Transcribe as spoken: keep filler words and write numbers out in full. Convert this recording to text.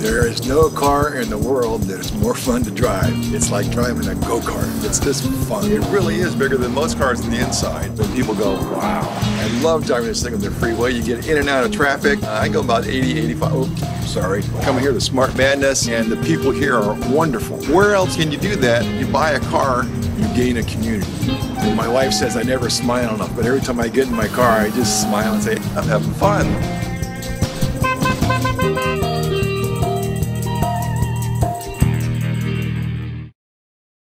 There is no car in the world that is more fun to drive. It's like driving a go-kart. It's just fun. It really is bigger than most cars on the inside. But people go, wow. I love driving this thing on the freeway. You get in and out of traffic. Uh, I go about eighty, eighty-five. Oh, sorry. Coming here to Smart Madness, and the people here are wonderful. Where else can you do that? You buy a car, you gain a community. And my wife says I never smile enough, but every time I get in my car, I just smile and say, I'm having fun.